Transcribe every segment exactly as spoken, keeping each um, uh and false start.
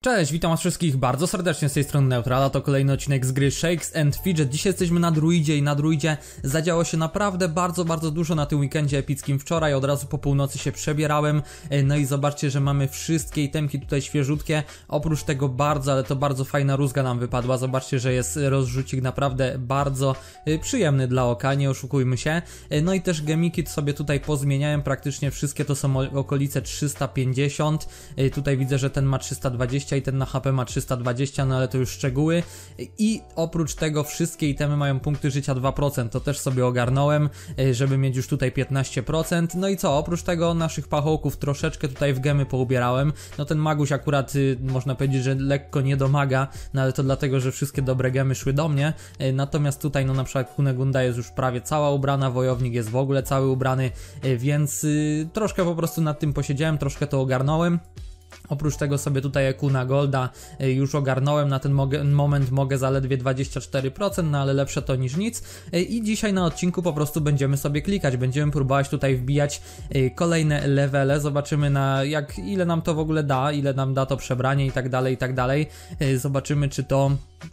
Cześć, witam was wszystkich bardzo serdecznie z tej strony Neutrala, to kolejny odcinek z gry Shakes and Fidget. Dzisiaj jesteśmy na druidzie i na druidzie zadziało się naprawdę bardzo, bardzo dużo na tym weekendzie epickim. Wczoraj od razu po północy się przebierałem, no i zobaczcie, że mamy wszystkie itemki tutaj świeżutkie. Oprócz tego bardzo, ale to bardzo fajna rózga nam wypadła. Zobaczcie, że jest rozrzucik naprawdę bardzo przyjemny dla oka, nie oszukujmy się. No i też gemiki sobie tutaj pozmieniałem, praktycznie wszystkie to są okolice trzysta pięćdziesiąt. Tutaj widzę, że ten ma trzysta dwadzieścia i ten na H P ma trzysta dwadzieścia, no ale to już szczegóły. I oprócz tego wszystkie itemy mają punkty życia dwa procent, to też sobie ogarnąłem, żeby mieć już tutaj piętnaście procent. No i co, oprócz tego naszych pachołków troszeczkę tutaj w gemy poubierałem. No ten Maguś akurat można powiedzieć, że lekko nie domaga, no ale to dlatego, że wszystkie dobre gemy szły do mnie. Natomiast tutaj no na przykład Kunegunda jest już prawie cała ubrana, Wojownik jest w ogóle cały ubrany, więc troszkę po prostu nad tym posiedziałem, troszkę to ogarnąłem. Oprócz tego sobie tutaj Ekuna Golda już ogarnąłem, na ten mogę, moment mogę zaledwie dwadzieścia cztery procent, no ale lepsze to niż nic. I dzisiaj na odcinku po prostu będziemy sobie klikać, będziemy próbować tutaj wbijać kolejne levele, zobaczymy na jak ile nam to w ogóle da, ile nam da to przebranie i tak dalej, i tak dalej. Zobaczymy, czy to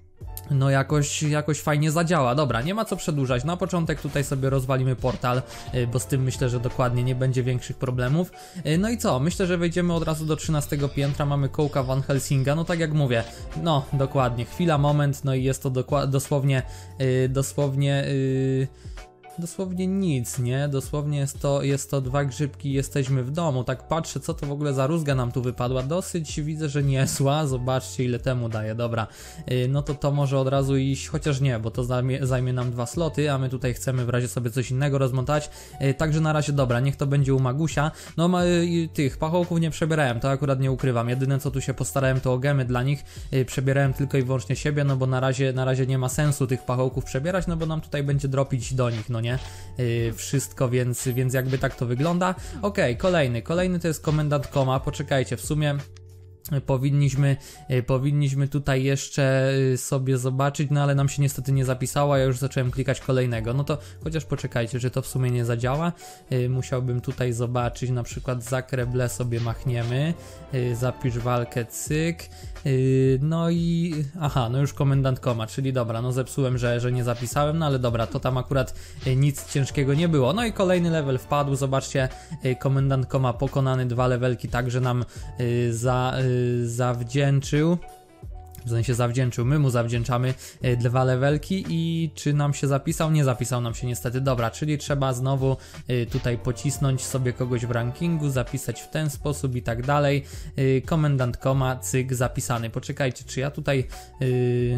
no jakoś, jakoś fajnie zadziała. Dobra, nie ma co przedłużać. Na początek tutaj sobie rozwalimy portal, bo z tym myślę, że dokładnie nie będzie większych problemów. No i co? Myślę, że wejdziemy od razu do trzynastego piętra. Mamy kołka Van Helsinga. No tak jak mówię, no dokładnie, chwila, moment, no i jest to dosłownie, yy, dosłownie... Yy... Dosłownie nic, nie? Dosłownie jest to, jest to dwa grzybki, jesteśmy w domu. Tak patrzę, co to w ogóle za rózga nam tu wypadła. Dosyć widzę, że niesła. Zobaczcie, ile temu daje. Dobra, yy, no to to może od razu iść, chociaż nie, bo to zajmie, zajmie nam dwa sloty, a my tutaj chcemy w razie sobie coś innego rozmontać. Yy, także na razie dobra, niech to będzie u Magusia. No ma, yy, tych pachołków nie przebierałem, to akurat nie ukrywam. Jedyne co tu się postarałem, to o gemy dla nich. Yy, przebierałem tylko i wyłącznie siebie, no bo na razie, na razie nie ma sensu tych pachołków przebierać, no bo nam tutaj będzie dropić do nich, no nie? Yy, wszystko, więc, więc jakby tak to wygląda. Ok, kolejny, kolejny to jest komendant Koma, poczekajcie, w sumie powinniśmy, yy, powinniśmy tutaj jeszcze yy, sobie zobaczyć, no ale nam się niestety nie zapisało, ja już zacząłem klikać kolejnego, no to chociaż poczekajcie, że to w sumie nie zadziała. Yy, musiałbym tutaj zobaczyć, na przykład zakreble sobie machniemy, yy, zapisz walkę, cyk. Yy, no i aha, no już komendant Koma, czyli dobra, no zepsułem, że, że nie zapisałem, no ale dobra, to tam akurat yy, nic ciężkiego nie było. No i kolejny level wpadł, zobaczcie, yy, komendant Koma pokonany, dwa levelki także nam yy, za, yy, zawdzięczył. W sensie zawdzięczył, my mu zawdzięczamy y, dwa levelki i czy nam się zapisał? Nie zapisał nam się niestety. Dobra, czyli trzeba znowu y, tutaj pocisnąć sobie kogoś w rankingu, zapisać w ten sposób i tak dalej. Y, komendant Koma, cyk, zapisany. Poczekajcie, czy ja tutaj... Y,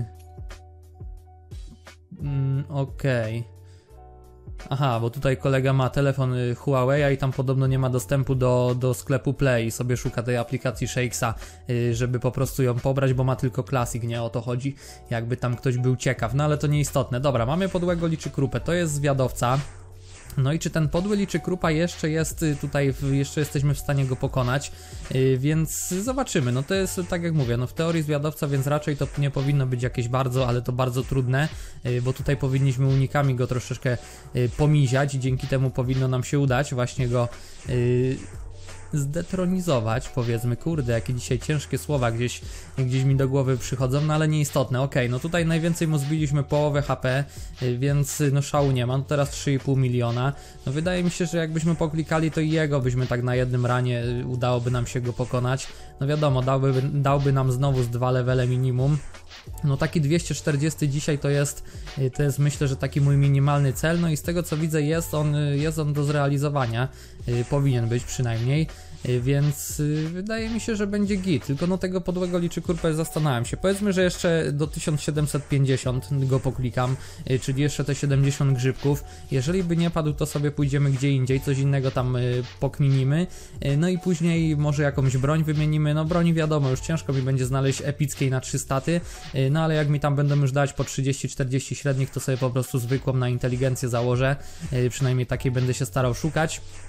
mm, Okej. Okay. Aha, bo tutaj kolega ma telefon Huawei i tam podobno nie ma dostępu do, do sklepu Play i sobie szuka tej aplikacji Shakesa, żeby po prostu ją pobrać, bo ma tylko Classic, nie o to chodzi, jakby tam ktoś był ciekaw, no ale to nieistotne. Dobra, mamy podłego liczy krupę, to jest zwiadowca. No i czy ten podły liczy krupa jeszcze jest tutaj, jeszcze jesteśmy w stanie go pokonać, yy, więc zobaczymy. No to jest tak jak mówię, no w teorii zwiadowca, więc raczej to nie powinno być jakieś bardzo, ale to bardzo trudne, yy, bo tutaj powinniśmy unikami go troszeczkę yy, pomiziać i dzięki temu powinno nam się udać właśnie go yy, zdetronizować, powiedzmy. Kurde, jakie dzisiaj ciężkie słowa gdzieś, gdzieś mi do głowy przychodzą, no ale nieistotne. Okej, okay, no tutaj najwięcej mu zbiliśmy połowę H P, więc no szału nie ma, no teraz trzy i pół miliona. No wydaje mi się, że jakbyśmy poklikali, to i jego byśmy tak na jednym ranie udałoby nam się go pokonać. No wiadomo, dałby, dałby nam znowu z dwa levele minimum. No taki dwieście czterdzieści dzisiaj to jest, to jest myślę, że taki mój minimalny cel, no i z tego co widzę jest on, jest on do zrealizowania, powinien być przynajmniej, więc wydaje mi się, że będzie git, tylko no tego podłego liczy kurpę zastanawiam się, powiedzmy, że jeszcze do tysiąc siedemset pięćdziesiąt go poklikam, czyli jeszcze te siedemdziesiąt grzybków, jeżeli by nie padł, to sobie pójdziemy gdzie indziej, coś innego tam pokminimy, no i później może jakąś broń wymienimy, no broni wiadomo, już ciężko mi będzie znaleźć epickiej na trzy staty, no ale jak mi tam będą już dać po trzydzieści czterdzieści średnich, to sobie po prostu zwykłą na inteligencję założę, przynajmniej takiej będę się starał szukać.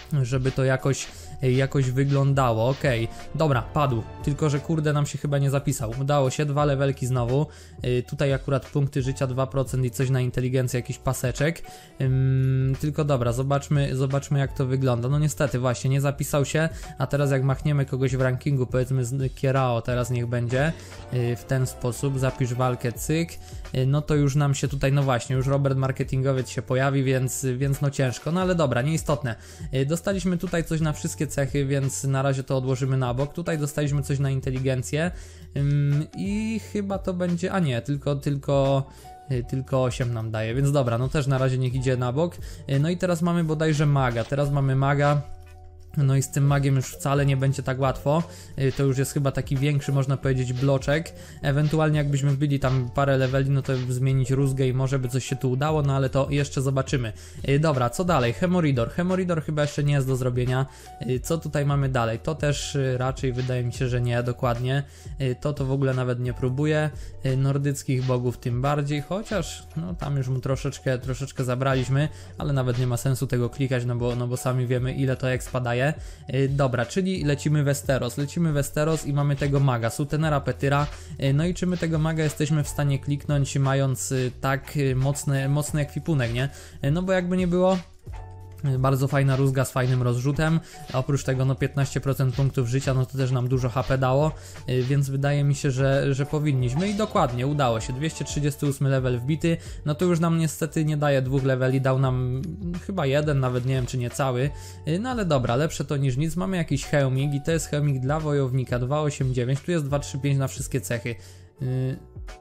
żeby to jakoś, jakoś wyglądało. Okej, okay. Dobra, padł, tylko że kurde nam się chyba nie zapisał. Udało się, dwa levelki znowu, yy, tutaj akurat punkty życia dwa procent i coś na inteligencję, jakiś paseczek, yy, tylko dobra, zobaczmy, zobaczmy jak to wygląda. No niestety właśnie, nie zapisał się, a teraz jak machniemy kogoś w rankingu, powiedzmy z Kierao, teraz niech będzie, yy, w ten sposób, zapisz walkę, cyk, yy, no to już nam się tutaj, no właśnie, już Robert Marketingowiec się pojawi, więc, więc no ciężko, no ale dobra, nieistotne. Yy, Dostaliśmy tutaj coś na wszystkie cechy, więc na razie to odłożymy na bok. Tutaj dostaliśmy coś na inteligencję ym, i chyba to będzie, a nie, tylko, tylko, yy, tylko osiem nam daje, więc dobra, no też na razie niech idzie na bok. Yy, no i teraz mamy bodajże maga, teraz mamy maga. No i z tym magiem już wcale nie będzie tak łatwo, to już jest chyba taki większy, można powiedzieć, bloczek. Ewentualnie jakbyśmy wbili tam parę leveli, no to zmienić rózgę i może by coś się tu udało, no ale to jeszcze zobaczymy. Dobra, co dalej? Hemoridor. Hemoridor chyba jeszcze nie jest do zrobienia. Co tutaj mamy dalej? To też raczej wydaje mi się, że nie, dokładnie. To to w ogóle nawet nie próbuję. Nordyckich bogów tym bardziej, chociaż no tam już mu troszeczkę, troszeczkę zabraliśmy, ale nawet nie ma sensu tego klikać, no bo, no bo sami wiemy ile to expa daje. Yy, dobra, czyli lecimy Westeros, lecimy Westeros i mamy tego maga, Sutenera Petyra, yy, no i czy my tego maga jesteśmy w stanie kliknąć, mając yy, tak yy, mocny, mocny ekwipunek, nie? Yy, no bo jakby nie było, bardzo fajna rózga z fajnym rozrzutem, oprócz tego no piętnaście procent punktów życia, no to też nam dużo H P dało, yy, więc wydaje mi się, że, że powinniśmy i dokładnie udało się, dwieście trzydziesty ósmy level wbity, no to już nam niestety nie daje dwóch leveli, dał nam chyba jeden, nawet nie wiem czy nie cały, yy, no ale dobra, lepsze to niż nic. Mamy jakiś hełmik i to jest hełmik dla wojownika, dwa osiem dziewięć, tu jest dwa trzy pięć na wszystkie cechy. Yy.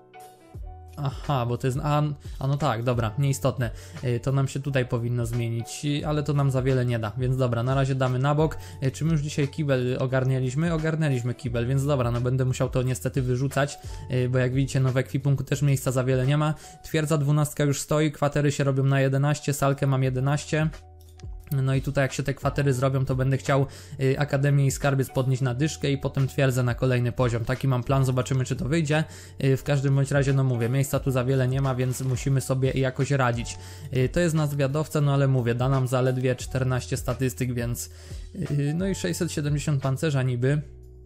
Aha, bo to jest... A, a no tak, dobra, nieistotne. Yy, to nam się tutaj powinno zmienić, ale to nam za wiele nie da, więc dobra, na razie damy na bok. Yy, czy my już dzisiaj kibel ogarnialiśmy? Ogarnialiśmy kibel, więc dobra, no będę musiał to niestety wyrzucać, yy, bo jak widzicie, no w ekwipunku też miejsca za wiele nie ma. Twierdza dwunastka już stoi, kwatery się robią na jedenaście, salkę mam jedenaście. No i tutaj jak się te kwatery zrobią, to będę chciał y, Akademię i Skarbiec podnieść na dyszkę i potem twierdzę na kolejny poziom. Taki mam plan, zobaczymy czy to wyjdzie. Y, w każdym bądź razie, no mówię, miejsca tu za wiele nie ma, więc musimy sobie jakoś radzić. Y, to jest na zwiadowcę, no ale mówię, da nam zaledwie czternaście statystyk, więc y, no i sześćset siedemdziesiąt pancerza niby.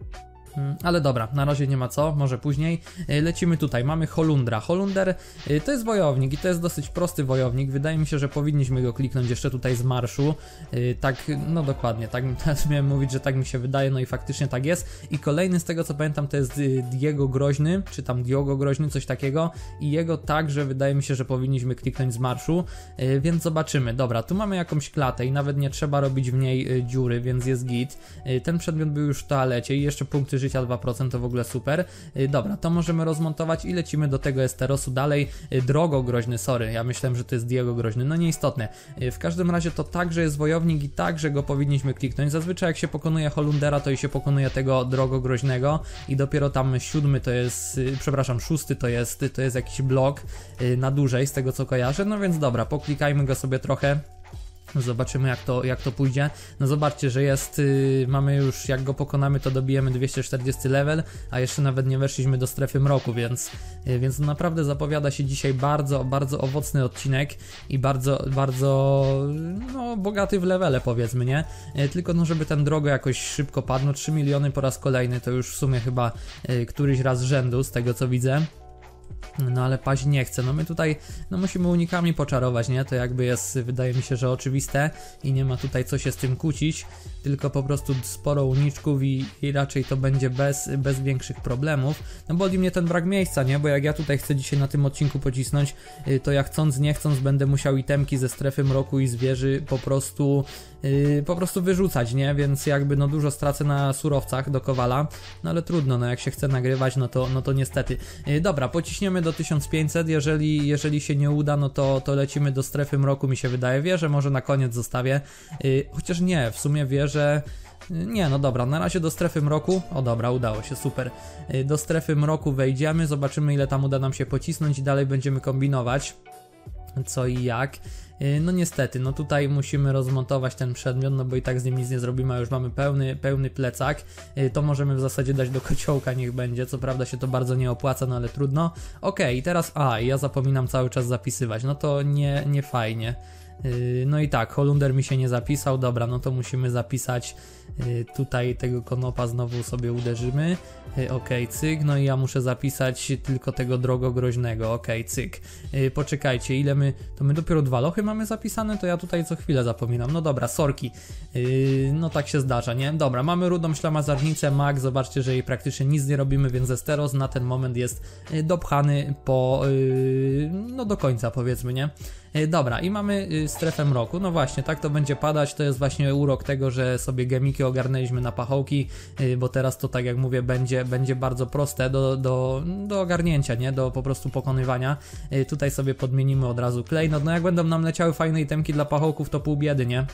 Ale dobra, na razie nie ma co, może później. Lecimy tutaj, mamy Holundra. Holunder to jest wojownik i to jest dosyć prosty wojownik. Wydaje mi się, że powinniśmy go kliknąć jeszcze tutaj z marszu. Tak, no dokładnie, tak miałem mówić, że tak mi się wydaje, no i faktycznie tak jest. I kolejny z tego co pamiętam to jest Diego Groźny, czy tam Diogo Groźny, coś takiego. I jego także wydaje mi się, że powinniśmy kliknąć z marszu, więc zobaczymy. Dobra, tu mamy jakąś klatę i nawet nie trzeba robić w niej dziury, więc jest git. Ten przedmiot był już w toalecie i jeszcze punkty życia dwa procent, to w ogóle super. Dobra, to możemy rozmontować i lecimy do tego Esterosu dalej. Drogo Groźny, sorry, ja myślałem, że to jest Diego Groźny, no nieistotne. W każdym razie to także jest wojownik i także go powinniśmy kliknąć. Zazwyczaj jak się pokonuje Holundera, to i się pokonuje tego Drogo Groźnego i dopiero tam siódmy to jest, przepraszam, szósty to jest, to jest jakiś blok na dłużej, z tego co kojarzę, no więc dobra, poklikajmy go sobie trochę. Zobaczymy jak to, jak to pójdzie. No zobaczcie, że jest, yy, mamy już, jak go pokonamy, to dobijemy dwieście czterdziesty level, a jeszcze nawet nie weszliśmy do strefy mroku, więc, yy, więc naprawdę zapowiada się dzisiaj bardzo, bardzo owocny odcinek i bardzo, bardzo, no bogaty w levele, powiedzmy, nie? Yy, tylko no, żeby ten drogo jakoś szybko padł, no trzy miliony po raz kolejny, to już w sumie chyba yy, któryś raz z rzędu, z tego co widzę. No ale paść nie chce, no my tutaj no musimy unikami poczarować, nie? To jakby jest, wydaje mi się, że oczywiste i nie ma tutaj co się z tym kłócić, tylko po prostu sporo uniczków i, i raczej to będzie bez, bez większych problemów. No boli mnie ten brak miejsca, nie? Bo jak ja tutaj chcę dzisiaj na tym odcinku pocisnąć, to ja chcąc nie chcąc będę musiał itemki ze strefy mroku i z wieży po prostu Yy, po prostu wyrzucać, nie? Więc jakby no dużo stracę na surowcach do Kowala, no ale trudno, no jak się chce nagrywać, no to, no to niestety. Yy, dobra, pociśniemy do tysiąc pięćset, jeżeli, jeżeli się nie uda, no to, to lecimy do strefy mroku, mi się wydaje. Wieżę może na koniec zostawię, yy, chociaż nie, w sumie wieżę... Nie, no dobra, na razie do strefy mroku. O dobra, udało się, super. Do strefy mroku wejdziemy, zobaczymy ile tam uda nam się pocisnąć i dalej będziemy kombinować co i jak. No niestety, no tutaj musimy rozmontować ten przedmiot, no bo i tak z nim nic nie zrobimy, a już mamy pełny, pełny plecak. To możemy w zasadzie dać do kociołka, niech będzie, co prawda się to bardzo nie opłaca, no ale trudno. Okej, okay, i teraz, a, ja zapominam cały czas zapisywać, no to nie, nie fajnie. No i tak, Holunder mi się nie zapisał, dobra, no to musimy zapisać tutaj tego konopa, znowu sobie uderzymy, ok, cyk, no i ja muszę zapisać tylko tego drogogroźnego, ok, cyk. Poczekajcie, ile my, to my dopiero dwa lochy mamy zapisane, to ja tutaj co chwilę zapominam, no dobra, sorki, no tak się zdarza, nie? Dobra, mamy rudą ślamazarnicę, mag, zobaczcie, że jej praktycznie nic nie robimy, więc Esteros na ten moment jest dopchany po, no do końca powiedzmy, nie? Dobra, i mamy strefę mroku, no właśnie, tak to będzie padać, to jest właśnie urok tego, że sobie gemiki ogarnęliśmy na pachołki, bo teraz to, tak jak mówię, będzie, będzie bardzo proste do, do, do ogarnięcia, nie, do po prostu pokonywania. Tutaj sobie podmienimy od razu klejnot, no jak będą nam leciały fajne itemki dla pachołków, to pół biedy, nie?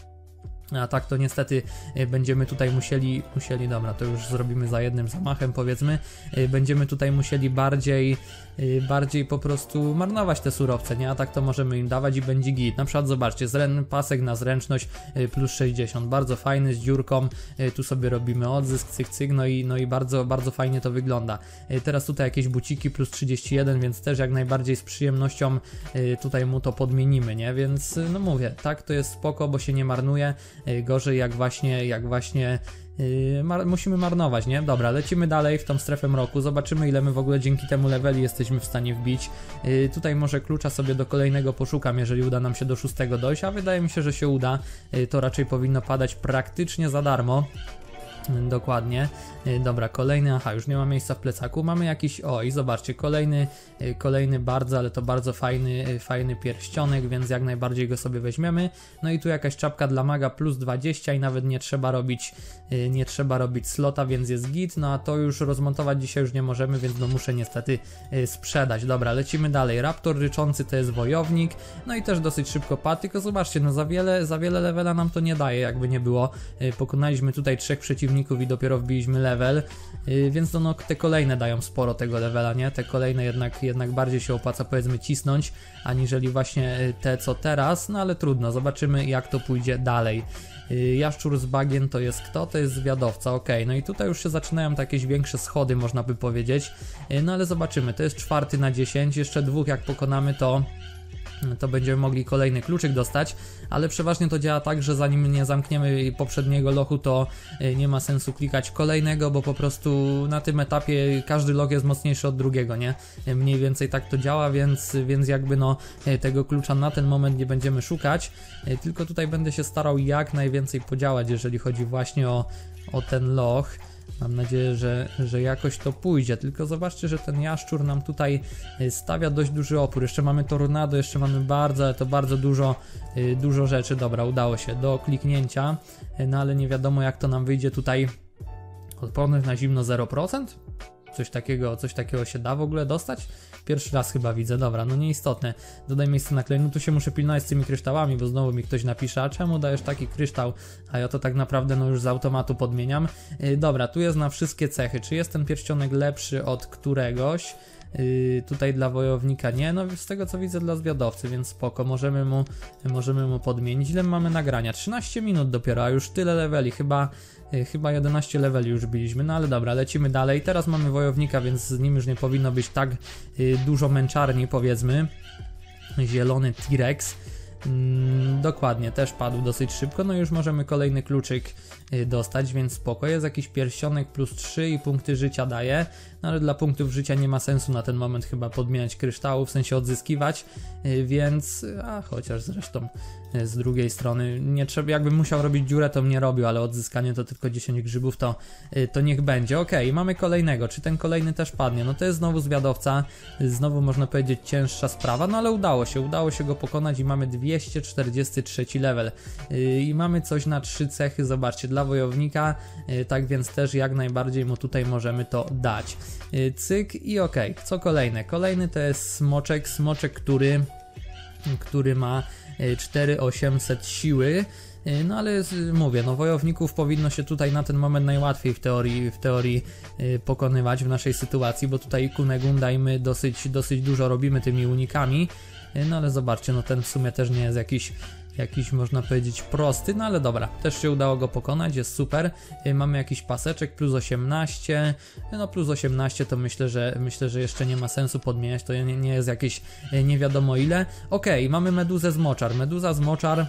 A tak to niestety będziemy tutaj musieli, musieli, dobra, to już zrobimy za jednym zamachem powiedzmy, będziemy tutaj musieli bardziej, bardziej po prostu marnować te surowce, nie? A tak to możemy im dawać i będzie git. Na przykład zobaczcie, zrę, pasek na zręczność plus sześćdziesiąt, bardzo fajny, z dziurką, tu sobie robimy odzysk, cyk, cyk, no i, no i bardzo, bardzo fajnie to wygląda. Teraz tutaj jakieś buciki plus trzydzieści jeden, więc też jak najbardziej z przyjemnością tutaj mu to podmienimy, nie? Więc no mówię, tak to jest spoko, bo się nie marnuje. Gorzej jak właśnie, jak właśnie yy, mar musimy marnować, nie? Dobra, lecimy dalej w tą strefę mroku, zobaczymy ile my w ogóle dzięki temu leveli jesteśmy w stanie wbić. Yy, tutaj może klucza sobie do kolejnego poszukam, jeżeli uda nam się do szóstego dojść, a wydaje mi się, że się uda. Yy, to raczej powinno padać praktycznie za darmo. Dokładnie. Dobra, kolejny, aha, już nie ma miejsca w plecaku, mamy jakiś, o i zobaczcie, kolejny, kolejny bardzo, ale to bardzo fajny, fajny pierścionek, więc jak najbardziej go sobie weźmiemy. No i tu jakaś czapka dla maga plus dwadzieścia i nawet nie trzeba robić, nie trzeba robić slota, więc jest git, no a to już rozmontować dzisiaj już nie możemy, więc no muszę niestety sprzedać. Dobra, lecimy dalej, Raptor ryczący to jest wojownik, no i też dosyć szybko padł, tylko zobaczcie, no za wiele, za wiele levela nam to nie daje, jakby nie było. Pokonaliśmy tutaj trzech przeciwników i dopiero wbiliśmy level, yy, więc no, no te kolejne dają sporo tego levela, nie? Te kolejne jednak, jednak bardziej się opłaca powiedzmy cisnąć, aniżeli właśnie te co teraz, no ale trudno, zobaczymy jak to pójdzie dalej. Yy, Jaszczur z bagien to jest kto? To jest zwiadowca, ok, no i tutaj już się zaczynają takie większe schody, można by powiedzieć, yy, no ale zobaczymy, to jest czwarty na dziesięć, jeszcze dwóch jak pokonamy to to będziemy mogli kolejny kluczyk dostać, ale przeważnie to działa tak, że zanim nie zamkniemy poprzedniego lochu, to nie ma sensu klikać kolejnego, bo po prostu na tym etapie każdy loch jest mocniejszy od drugiego, nie? Mniej więcej tak to działa, więc, więc jakby no tego klucza na ten moment nie będziemy szukać, tylko tutaj będę się starał jak najwięcej podziałać, jeżeli chodzi właśnie o, o ten loch. Mam nadzieję, że, że jakoś to pójdzie, tylko zobaczcie, że ten jaszczur nam tutaj stawia dość duży opór. Jeszcze mamy tornado, jeszcze mamy bardzo, ale to bardzo dużo, dużo rzeczy. Dobra, udało się do kliknięcia, no ale nie wiadomo jak to nam wyjdzie tutaj. Odporność na zimno zero procent? Coś takiego, coś takiego się da w ogóle dostać? Pierwszy raz chyba widzę, dobra, no nieistotne. Dodaj miejsce na klej, no tu się muszę pilnować z tymi kryształami, bo znowu mi ktoś napisze, a czemu dajesz taki kryształ? A ja to tak naprawdę no już z automatu podmieniam. Yy, dobra, tu jest na wszystkie cechy, czy jest ten pierścionek lepszy od któregoś? Yy, tutaj dla wojownika nie, no z tego co widzę dla zwiadowcy, więc spoko, możemy mu, możemy mu podmienić. Ile mamy nagrania? trzynaście minut dopiero, a już tyle leveli, chyba, yy, chyba jedenaście leveli już byliśmy, no ale dobra, lecimy dalej. Teraz mamy wojownika, więc z nim już nie powinno być tak yy, dużo męczarni powiedzmy. Zielony T-Rex. Mm, dokładnie, też padł dosyć szybko, no już możemy kolejny kluczyk y, dostać, więc spoko, jest jakiś pierścionek plus trzy i punkty życia daje, no ale dla punktów życia nie ma sensu na ten moment chyba podmieniać kryształów, w sensie odzyskiwać, y, więc, a chociaż zresztą y, z drugiej strony, nie trzeba, jakbym musiał robić dziurę to mnie robił, ale odzyskanie to tylko dziesięć grzybów, to, y, to niech będzie. Ok, mamy kolejnego, czy ten kolejny też padnie, no to jest znowu zwiadowca, y, znowu można powiedzieć cięższa sprawa, no ale udało się, udało się go pokonać i mamy dwieście czterdziesty trzeci level yy, i mamy coś na trzy cechy, zobaczcie, dla wojownika, yy, tak więc też jak najbardziej mu tutaj możemy to dać. Yy, cyk i ok, co kolejne? Kolejny to jest smoczek, smoczek, który, który ma cztery tysiące osiemset siły. No ale mówię, no wojowników powinno się tutaj na ten moment najłatwiej w teorii, w teorii yy, pokonywać w naszej sytuacji, bo tutaj Kunegunda i my dosyć, dosyć dużo robimy tymi unikami. No ale zobaczcie, no ten w sumie też nie jest jakiś, jakiś można powiedzieć prosty, no ale dobra, też się udało go pokonać, jest super. Mamy jakiś paseczek plus osiemnaście, no plus osiemnaście to myślę, że myślę, że jeszcze nie ma sensu podmieniać, to nie, nie jest jakieś nie wiadomo ile. Okej, okay, mamy meduzę z moczar, meduza z moczar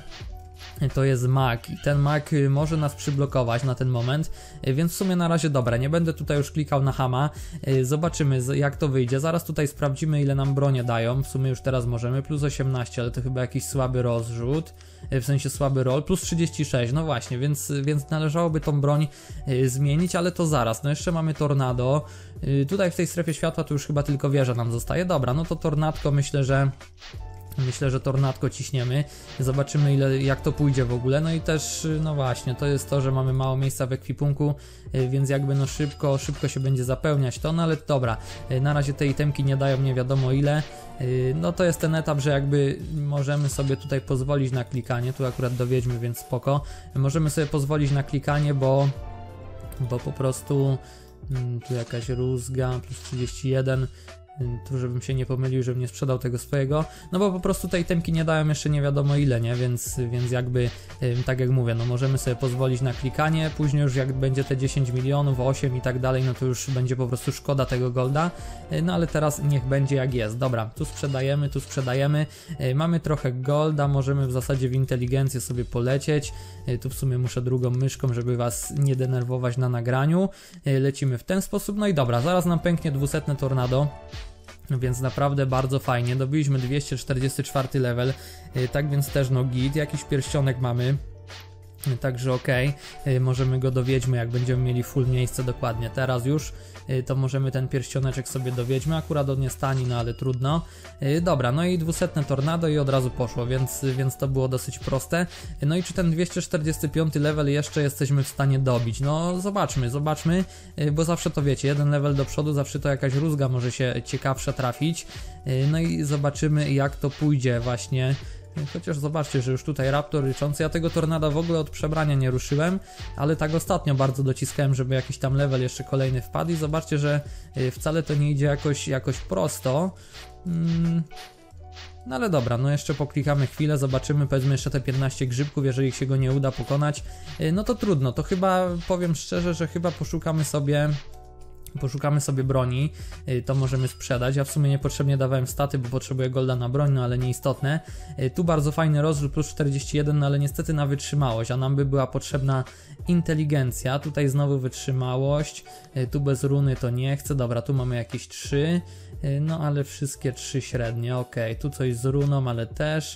to jest mag i ten mag może nas przyblokować na ten moment, więc w sumie na razie dobra, nie będę tutaj już klikał na hama, zobaczymy jak to wyjdzie, zaraz tutaj sprawdzimy ile nam bronie dają, w sumie już teraz możemy, plus osiemnaście, ale to chyba jakiś słaby rozrzut, w sensie słaby roll, plus trzydzieści sześć, no właśnie, więc, więc należałoby tą broń zmienić, ale to zaraz, no jeszcze mamy tornado, tutaj w tej strefie światła to już chyba tylko wieża nam zostaje, dobra, no to tornadko myślę, że Myślę, że tornadko ciśniemy, zobaczymy ile, jak to pójdzie w ogóle, no i też, no właśnie, to jest to, że mamy mało miejsca w ekwipunku, więc jakby no szybko, szybko się będzie zapełniać to, no ale dobra, na razie te itemki nie dają nie wiadomo ile, no to jest ten etap, że jakby możemy sobie tutaj pozwolić na klikanie, tu akurat dowiedźmy, więc spoko, możemy sobie pozwolić na klikanie, bo, bo po prostu tu jakaś rózga, plus trzydzieści jeden, tu żebym się nie pomylił, żebym nie sprzedał tego swojego, no bo po prostu te itemki nie dają jeszcze nie wiadomo ile, nie, więc, więc jakby tak jak mówię, no możemy sobie pozwolić na klikanie, później już jak będzie te dziesięć milionów, osiem i tak dalej, no to już będzie po prostu szkoda tego golda, no ale teraz niech będzie jak jest. Dobra, tu sprzedajemy, tu sprzedajemy, mamy trochę golda, możemy w zasadzie w inteligencję sobie polecieć, tu w sumie muszę drugą myszką, żeby was nie denerwować na nagraniu, lecimy w ten sposób, no i dobra, zaraz nam pęknie dwusetne tornado, więc naprawdę bardzo fajnie, dobiliśmy dwieście czterdziesty czwarty level, tak więc też no git, jakiś pierścionek mamy, także okej, okay. Możemy go dowiedźmy, jak będziemy mieli full miejsce dokładnie, teraz już to możemy ten pierścioneczek sobie dowiedźmy, akurat on jest tani, no ale trudno. Dobra, no i dwusetne tornado i od razu poszło, więc, więc to było dosyć proste. No i czy ten dwieście czterdziesty piąty level jeszcze jesteśmy w stanie dobić? No zobaczmy, zobaczmy, bo zawsze to wiecie, jeden level do przodu, zawsze to jakaś rózga może się ciekawsza trafić. No i zobaczymy jak to pójdzie właśnie. Chociaż zobaczcie, że już tutaj raptor ryczący, ja tego tornada w ogóle od przebrania nie ruszyłem, ale tak ostatnio bardzo dociskałem, żeby jakiś tam level jeszcze kolejny wpadł i zobaczcie, że wcale to nie idzie jakoś, jakoś prosto. Hmm. No ale dobra, no jeszcze poklikamy chwilę, zobaczymy, powiedzmy jeszcze te piętnaście grzybków, jeżeli się go nie uda pokonać, no to trudno, to chyba, powiem szczerze, że chyba poszukamy sobie... Poszukamy sobie broni, to możemy sprzedać, ja w sumie niepotrzebnie dawałem staty, bo potrzebuję golda na broń, no ale nieistotne. Tu bardzo fajny rozrzut, plus czterdzieści jeden, no ale niestety na wytrzymałość, a nam by była potrzebna inteligencja, tutaj znowu wytrzymałość, tu bez runy to nie chcę, dobra, tu mamy jakieś trzy, no ale wszystkie trzy średnie, ok, tu coś z runą, ale też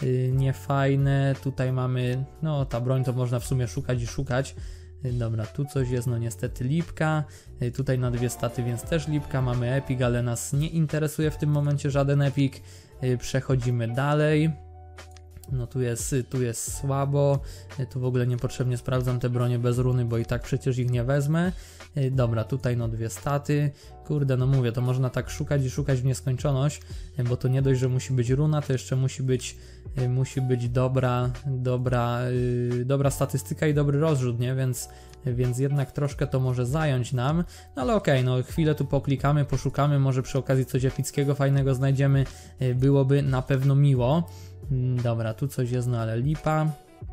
niefajne, tutaj mamy, no ta broń to można w sumie szukać i szukać. Dobra, tu coś jest, no niestety lipka, tutaj na dwie staty, więc też lipka, mamy epic, ale nas nie interesuje w tym momencie żaden epic, przechodzimy dalej, no tu jest, tu jest słabo, tu w ogóle niepotrzebnie sprawdzam te bronie bez runy, bo i tak przecież ich nie wezmę. Dobra, tutaj no dwie staty, kurde, no mówię, to można tak szukać i szukać w nieskończoność, bo to nie dość, że musi być runa, to jeszcze musi być, musi być dobra, dobra, yy, dobra statystyka i dobry rozrzut, nie, więc, więc jednak troszkę to może zająć nam, no ale okej, okay, no chwilę tu poklikamy, poszukamy, może przy okazji coś epickiego, fajnego znajdziemy, yy, byłoby na pewno miło. Dobra, tu coś jest, no ale lipa.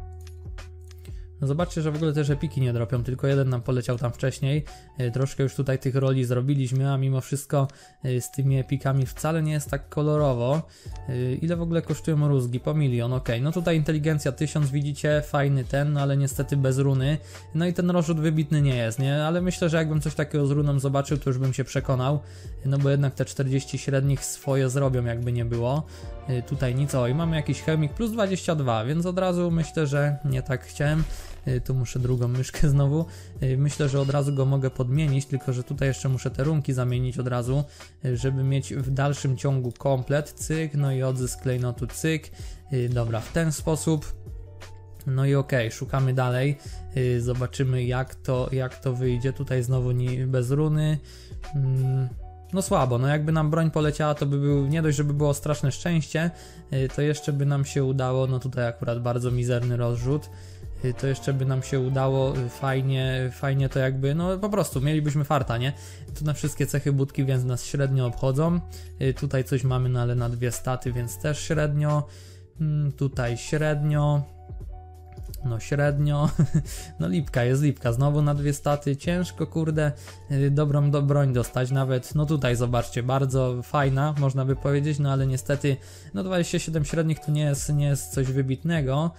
No zobaczcie, że w ogóle też epiki nie dropią, tylko jeden nam poleciał tam wcześniej. Yy, troszkę już tutaj tych roli zrobiliśmy, a mimo wszystko yy, z tymi epikami wcale nie jest tak kolorowo. Yy, ile w ogóle kosztują rózgi? Po milion, ok. No tutaj inteligencja tysiąc, widzicie, fajny ten, no ale niestety bez runy. No i ten rozrzut wybitny nie jest, nie? Ale myślę, że jakbym coś takiego z runą zobaczył, to już bym się przekonał. No bo jednak te czterdzieści średnich swoje zrobią, jakby nie było. Yy, tutaj nic, o i mamy jakiś chemik plus dwadzieścia dwa, więc od razu myślę, że nie tak chciałem. Tu muszę drugą myszkę znowu, myślę, że od razu go mogę podmienić, tylko że tutaj jeszcze muszę te runki zamienić od razu, żeby mieć w dalszym ciągu komplet, cyk, no i odzysk klejnotu, cyk, dobra, w ten sposób. No i okej, okay, szukamy dalej, zobaczymy jak to, jak to wyjdzie, tutaj znowu nie, bez runy. No słabo, no jakby nam broń poleciała, to by był, nie dość, żeby było straszne szczęście, to jeszcze by nam się udało, no tutaj akurat bardzo mizerny rozrzut, to jeszcze by nam się udało fajnie, fajnie to jakby, no po prostu mielibyśmy farta, nie? Tu na wszystkie cechy budki, więc nas średnio obchodzą, tutaj coś mamy, no ale na dwie staty, więc też średnio. mm, tutaj średnio. No średnio, no lipka, jest lipka, znowu na dwie staty, ciężko kurde yy, dobrą do broń dostać, nawet no tutaj zobaczcie, bardzo fajna można by powiedzieć, no ale niestety no dwadzieścia siedem średnich to nie jest, nie jest coś wybitnego.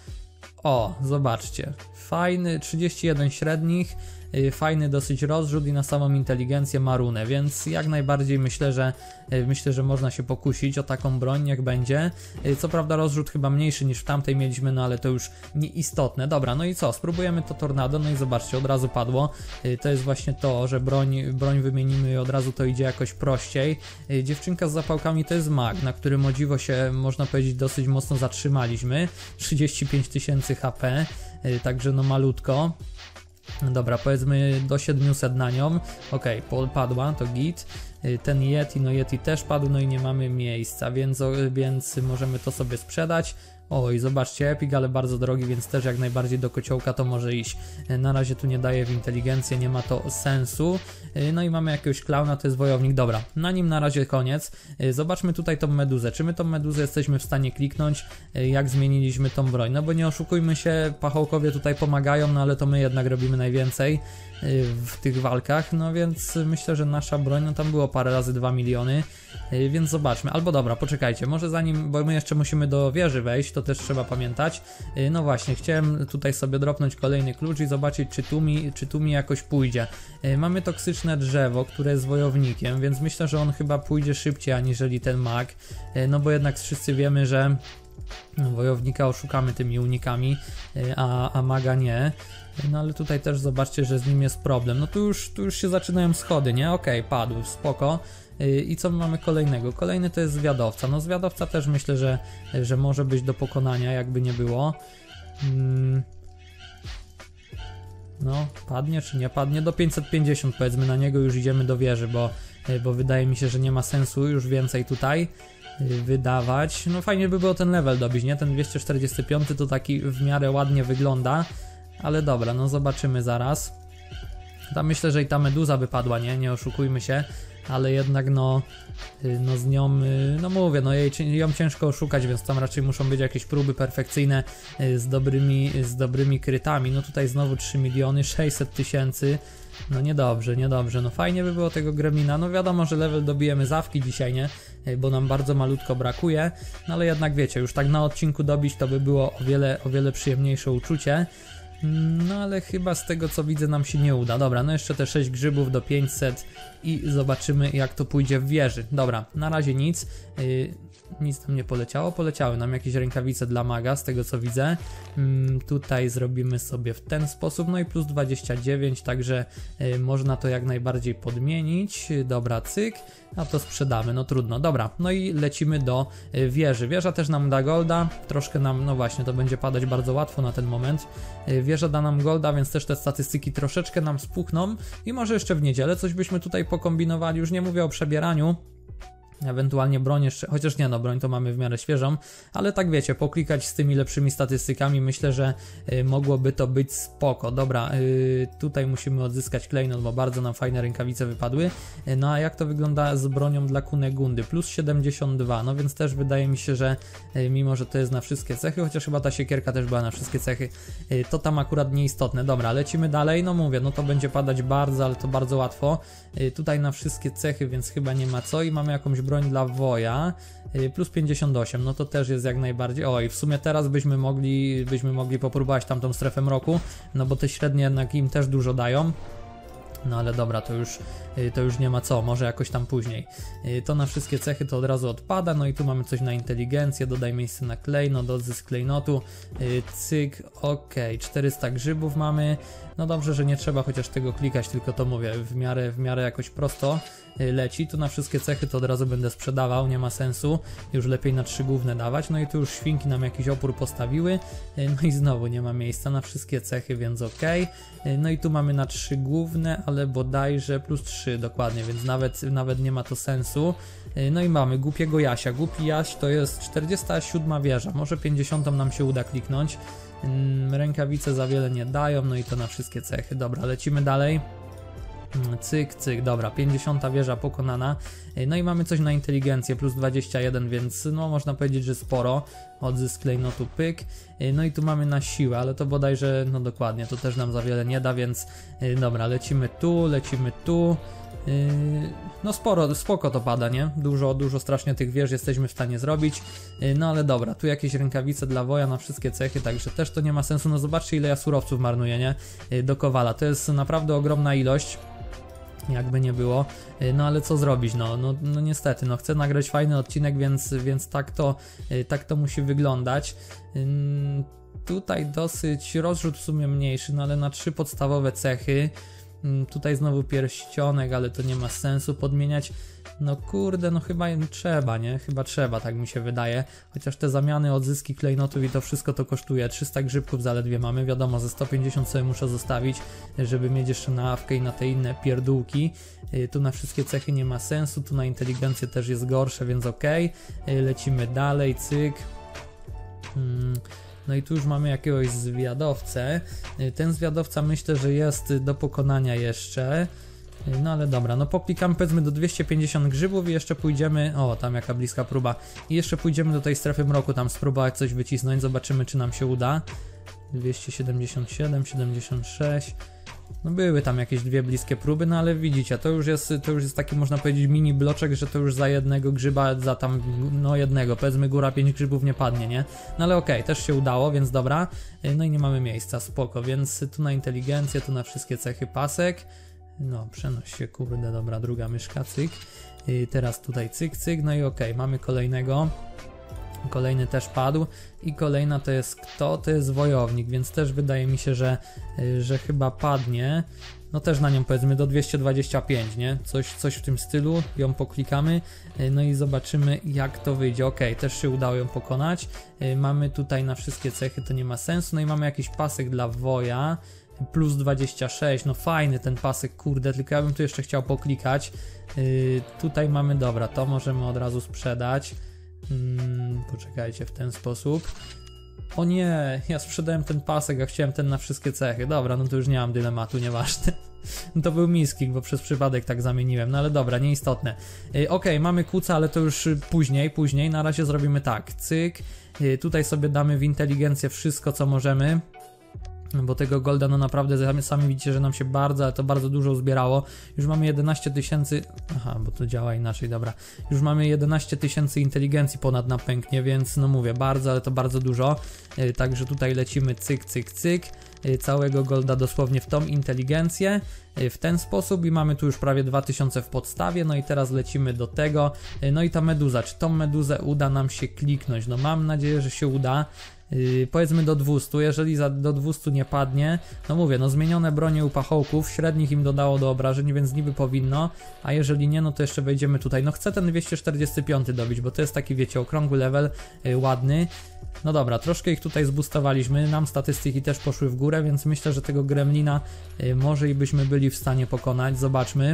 O, zobaczcie, fajny, trzydzieści jeden średnich, yy, fajny dosyć rozrzut i na samą inteligencję ma runę, więc jak najbardziej myślę, że yy, myślę, że można się pokusić o taką broń, niech będzie. Yy, co prawda rozrzut chyba mniejszy niż w tamtej mieliśmy, no ale to już nieistotne. Dobra, no i co, spróbujemy to tornado, no i zobaczcie, od razu padło. Yy, to jest właśnie to, że broń, broń wymienimy i od razu to idzie jakoś prościej. Yy, dziewczynka z zapałkami to jest mag, na którym o dziwo się, można powiedzieć, dosyć mocno zatrzymaliśmy. trzydzieści pięć tysięcy H P, yy, także no malutko. Dobra, powiedzmy do siedmiuset na nią. Ok, padła, to git. Ten Yeti, no Yeti też padł, no i nie mamy miejsca, więc, więc możemy to sobie sprzedać. Oj, zobaczcie, Epic, ale bardzo drogi, więc też jak najbardziej do kociołka to może iść. Na razie tu nie daje w inteligencję, nie ma to sensu. No i mamy jakiegoś klauna, to jest wojownik. Dobra, na nim na razie koniec. Zobaczmy tutaj tą meduzę. Czy my tą meduzę jesteśmy w stanie kliknąć, jak zmieniliśmy tą broń? No bo nie oszukujmy się, pachołkowie tutaj pomagają, no ale to my jednak robimy najwięcej w tych walkach, no więc myślę, że nasza broń, no tam było parę razy dwa miliony, więc zobaczmy, albo dobra, poczekajcie, może zanim, bo my jeszcze musimy do wieży wejść, to też trzeba pamiętać. No właśnie, chciałem tutaj sobie dropnąć kolejny klucz i zobaczyć, czy tu mi, czy tu mi jakoś pójdzie. Mamy toksyczne drzewo, które jest wojownikiem, więc myślę, że on chyba pójdzie szybciej aniżeli ten mag, no bo jednak wszyscy wiemy, że wojownika oszukamy tymi unikami, a, a maga nie. No ale tutaj też zobaczcie, że z nim jest problem. No tu już, tu już się zaczynają schody, nie? Okej, okay, padł, spoko. I co my mamy kolejnego? Kolejny to jest zwiadowca. No zwiadowca też myślę, że, że może być do pokonania, jakby nie było. Hmm. No, padnie czy nie padnie? Do pięćset pięćdziesiąt powiedzmy na niego już idziemy do wieży, bo, bo wydaje mi się, że nie ma sensu już więcej tutaj wydawać. No fajnie by było ten level dobić, nie? Ten dwieście czterdzieści pięć to taki w miarę ładnie wygląda. Ale dobra, no zobaczymy zaraz. Tam myślę, że i ta meduza wypadła, nie? Nie oszukujmy się, ale jednak no, no z nią, no mówię, no jej, ją ciężko oszukać, więc tam raczej muszą być jakieś próby perfekcyjne z dobrymi, z dobrymi krytami. No tutaj znowu trzy miliony, sześćset tysięcy. No niedobrze, niedobrze, no fajnie by było tego gremlina, no wiadomo, że level dobijemy zawki dzisiaj, nie, bo nam bardzo malutko brakuje, no ale jednak wiecie, już tak na odcinku dobić to by było o wiele, o wiele przyjemniejsze uczucie. No ale chyba z tego co widzę nam się nie uda. Dobra, no jeszcze te sześć grzybów do pięćset i zobaczymy jak to pójdzie w wieży. Dobra, na razie nic. Yy, nic tam nie poleciało. Poleciały nam jakieś rękawice dla maga z tego co widzę. Yy, tutaj zrobimy sobie w ten sposób. No i plus dwadzieścia dziewięć, także yy, można to jak najbardziej podmienić. Dobra, cyk. A to sprzedamy, no trudno. Dobra, no i lecimy do y, wieży. Wieża też nam da golda, troszkę nam, no właśnie, to będzie padać bardzo łatwo na ten moment. Y, wieża da nam golda, więc też te statystyki troszeczkę nam spuchną i może jeszcze w niedzielę coś byśmy tutaj pokombinowali, już nie mówię o przebieraniu. Ewentualnie broń jeszcze, chociaż nie no, broń to mamy w miarę świeżą, ale tak wiecie, poklikać z tymi lepszymi statystykami, myślę, że y, mogłoby to być spoko. Dobra, y, tutaj musimy odzyskać klejnot, bo bardzo nam fajne rękawice wypadły. Y, no a jak to wygląda z bronią dla Kunegundy? Plus siedemdziesiąt dwa, no więc też wydaje mi się, że y, mimo, że to jest na wszystkie cechy, chociaż chyba ta siekierka też była na wszystkie cechy, y, to tam akurat nieistotne. Dobra, lecimy dalej, no mówię, no to będzie padać bardzo, ale to bardzo łatwo. Y, tutaj na wszystkie cechy, więc chyba nie ma co i mamy jakąś broń dla woja, plus pięćdziesiąt osiem, no to też jest jak najbardziej, oj, w sumie teraz byśmy mogli, byśmy mogli popróbować tamtą strefę mroku, no bo te średnie jednak im też dużo dają. No ale dobra, to już, to już nie ma co, może jakoś tam później. To na wszystkie cechy to od razu odpada, no i tu mamy coś na inteligencję, dodaj miejsce na klejnot, odzysk klejnotu, cyk, ok, czterysta grzybów mamy. No dobrze, że nie trzeba chociaż tego klikać, tylko to mówię, w miarę, w miarę jakoś prosto leci. Tu na wszystkie cechy to od razu będę sprzedawał, nie ma sensu, już lepiej na trzy główne dawać. No i tu już świnki nam jakiś opór postawiły, no i znowu nie ma miejsca na wszystkie cechy, więc ok. No i tu mamy na trzy główne, ale bodajże plus trzy dokładnie, więc nawet, nawet nie ma to sensu. No i mamy głupiego Jasia. Głupi Jaś to jest czterdziesta siódma wieża, może pięćdziesiątą nam się uda kliknąć. Rękawice za wiele nie dają, no i to na wszystkie cechy. Dobra, lecimy dalej. Cyk, cyk, dobra, pięćdziesiąta wieża pokonana. No i mamy coś na inteligencję, plus dwadzieścia jeden, więc no można powiedzieć, że sporo. Odzysk klejnotu, pyk. No i tu mamy na siłę, ale to bodajże, no dokładnie, to też nam za wiele nie da, więc dobra, lecimy tu, lecimy tu. No sporo, spoko to pada, nie? Dużo, dużo strasznie tych wież jesteśmy w stanie zrobić. No ale dobra, tu jakieś rękawice dla woja na wszystkie cechy, także też to nie ma sensu. No zobaczcie, ile ja surowców marnuję, nie? Do kowala, to jest naprawdę ogromna ilość. Jakby nie było, no ale co zrobić, no, no, no niestety, no chcę nagrać fajny odcinek, więc, więc tak, to, tak to musi wyglądać. Ym, tutaj dosyć rozrzut w sumie mniejszy, no ale na trzy podstawowe cechy. Ym, tutaj znowu pierścionek, ale to nie ma sensu podmieniać. No kurde, no chyba trzeba, nie? Chyba trzeba, tak mi się wydaje. Chociaż te zamiany, odzyski klejnotów i to wszystko to kosztuje. trzysta grzybków zaledwie mamy, wiadomo, ze sto pięćdziesiąt sobie muszę zostawić, żeby mieć jeszcze na awkę i na te inne pierdółki. Tu na wszystkie cechy nie ma sensu, tu na inteligencję też jest gorsze, więc ok. Lecimy dalej, cyk. No i tu już mamy jakiegoś zwiadowcę. Ten zwiadowca myślę, że jest do pokonania jeszcze. No ale dobra, no poklikamy powiedzmy do dwieście pięćdziesiąt grzybów i jeszcze pójdziemy, o tam jaka bliska próba, i jeszcze pójdziemy do tej strefy mroku tam spróbować coś wycisnąć, zobaczymy czy nam się uda. Dwieście siedemdziesiąt siedem, siedemdziesiąt sześć, no były tam jakieś dwie bliskie próby, no ale widzicie, to już jest, to już jest taki można powiedzieć mini bloczek, że to już za jednego grzyba, za tam, no jednego, powiedzmy góra pięć grzybów nie padnie, nie? No ale okej, okay, też się udało, więc dobra, no i nie mamy miejsca, spoko, więc tu na inteligencję, tu na wszystkie cechy pasek. No, przenoś się, kurde, dobra, druga myszka, cyk. I teraz tutaj cyk, cyk, no i okej, okay, mamy kolejnego. Kolejny też padł i kolejna to jest kto? To jest wojownik, więc też wydaje mi się, że, że chyba padnie. No też na nią powiedzmy do dwieście dwadzieścia pięć, nie? Coś, coś w tym stylu, ją poklikamy, no i zobaczymy jak to wyjdzie. Ok, też się udało ją pokonać. Mamy tutaj na wszystkie cechy, to nie ma sensu, no i mamy jakiś pasek dla woja. Plus dwadzieścia sześć, no fajny ten pasek, kurde, tylko ja bym tu jeszcze chciał poklikać. Yy, tutaj mamy, dobra, to możemy od razu sprzedać. Yy, poczekajcie, w ten sposób. O nie, ja sprzedałem ten pasek, a chciałem ten na wszystkie cechy. Dobra, no to już nie mam dylematu, nieważne. To był misklik, bo przez przypadek tak zamieniłem, no ale dobra, nieistotne. Yy, ok, mamy kuca, ale to już później, później. Na razie zrobimy tak, cyk. Yy, tutaj sobie damy w inteligencję wszystko, co możemy. Bo tego golda no naprawdę sami widzicie, że nam się bardzo, ale to bardzo dużo uzbierało. Już mamy jedenaście tysięcy, aha, bo to działa inaczej, dobra. Już mamy jedenaście tysięcy inteligencji ponad na pęknie, więc no mówię, bardzo, ale to bardzo dużo. Yy, także tutaj lecimy cyk, cyk, cyk. Yy, całego golda dosłownie w tą inteligencję. Yy, w ten sposób i mamy tu już prawie dwa tysiące w podstawie. No i teraz lecimy do tego. Yy, no i ta meduza, czy tą meduzę uda nam się kliknąć? No mam nadzieję, że się uda. Yy, powiedzmy do dwustu, jeżeli za, do dwustu nie padnie, no mówię, no zmienione bronie u pachołków, średnich im dodało do obrażeń, więc niby powinno, a jeżeli nie, no to jeszcze wejdziemy tutaj. No chcę ten dwieście czterdziesty pięć dobić, bo to jest taki, wiecie, okrągły level, yy, ładny. No dobra, troszkę ich tutaj zboostowaliśmy, nam statystyki też poszły w górę, więc myślę, że tego gremlina yy, może i byśmy byli w stanie pokonać, zobaczmy.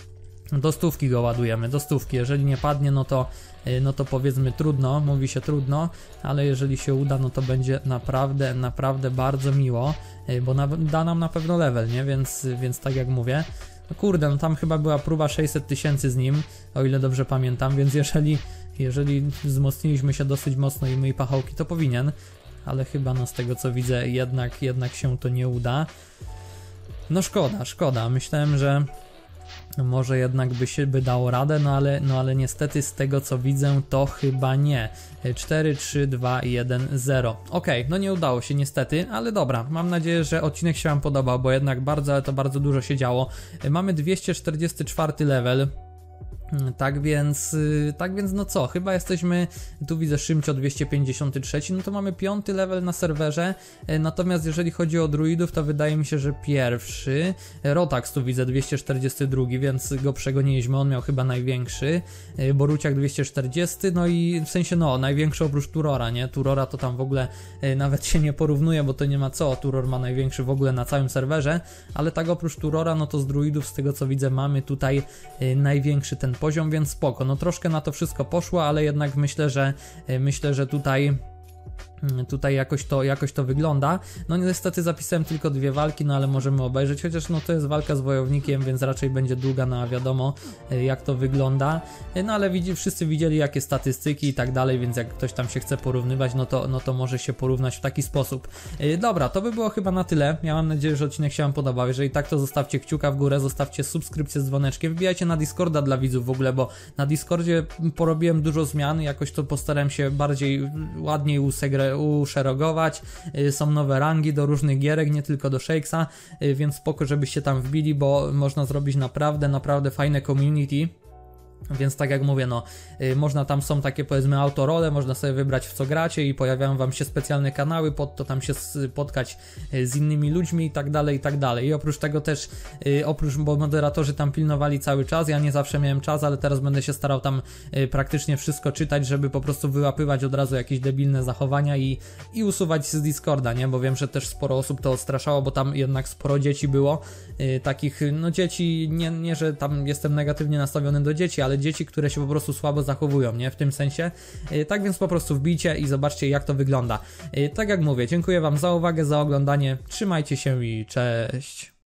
Do stówki go ładujemy, do stówki, jeżeli nie padnie, no to, no to powiedzmy trudno, mówi się trudno, ale jeżeli się uda, no to będzie naprawdę, naprawdę bardzo miło, bo na, da nam na pewno level, nie, więc, więc tak jak mówię, no kurde, no tam chyba była próba sześćset tysięcy z nim, o ile dobrze pamiętam, więc jeżeli, jeżeli wzmocniliśmy się dosyć mocno i my i pachołki, to powinien, ale chyba no z tego co widzę jednak, jednak się to nie uda. No szkoda, szkoda, myślałem, że może jednak by się by dało radę, no ale, no ale niestety z tego co widzę to chyba nie. cztery, trzy, dwa, jeden, zero. Ok, no nie udało się niestety, ale dobra, mam nadzieję, że odcinek się wam podobał, bo jednak bardzo, ale to bardzo dużo się działo. Mamy dwieście czterdziesty czwarty level. Tak więc, tak więc no co, chyba jesteśmy, tu widzę Szymcio dwieście pięćdziesiąty trzeci, no to mamy piąty level na serwerze, natomiast jeżeli chodzi o druidów, to wydaje mi się, że pierwszy, Rotax tu widzę dwieście czterdziesty drugi, więc go przegoniliśmy, on miał chyba największy, Boruciak dwieście czterdziesty, no i w sensie no, największy oprócz Turora, nie, Turora to tam w ogóle nawet się nie porównuje, bo to nie ma co, Turor ma największy w ogóle na całym serwerze, ale tak oprócz Turora, no to z druidów, z tego co widzę, mamy tutaj największy ten poziom, więc spoko, no troszkę na to wszystko poszło, ale jednak myślę, że myślę, że tutaj tutaj jakoś to, jakoś to wygląda. No niestety zapisałem tylko dwie walki, no ale możemy obejrzeć, chociaż no to jest walka z wojownikiem, więc raczej będzie długa, no a wiadomo jak to wygląda. No ale widzi, wszyscy widzieli jakie statystyki i tak dalej, więc jak ktoś tam się chce porównywać, no to, no to może się porównać w taki sposób. Dobra, to by było chyba na tyle. Ja mam nadzieję, że odcinek się wam podobał. Jeżeli tak, to zostawcie kciuka w górę, zostawcie subskrypcję z dzwoneczkiem, wbijajcie na Discorda dla widzów w ogóle, bo na Discordzie porobiłem dużo zmian, jakoś to postarałem się bardziej ładniej usegre uszeregować, są nowe rangi do różnych gierek, nie tylko do Shakesa, więc spoko, żebyście tam wbili, bo można zrobić naprawdę, naprawdę fajne community. Więc tak jak mówię, no y, można tam są takie powiedzmy autorole, można sobie wybrać w co gracie i pojawiają wam się specjalne kanały, pod to tam się spotkać y, z innymi ludźmi i tak dalej, i tak dalej. I oprócz tego też, y, oprócz, bo moderatorzy tam pilnowali cały czas, ja nie zawsze miałem czas, ale teraz będę się starał tam y, praktycznie wszystko czytać, żeby po prostu wyłapywać od razu jakieś debilne zachowania i, i usuwać z Discorda, nie? Bo wiem, że też sporo osób to odstraszało, bo tam jednak sporo dzieci było, y, takich, no dzieci, nie, nie, że tam jestem negatywnie nastawiony do dzieci, ale dzieci, które się po prostu słabo zachowują, nie? W tym sensie. Tak więc po prostu wbijcie i zobaczcie jak to wygląda. Tak jak mówię, dziękuję wam za uwagę, za oglądanie, trzymajcie się i cześć!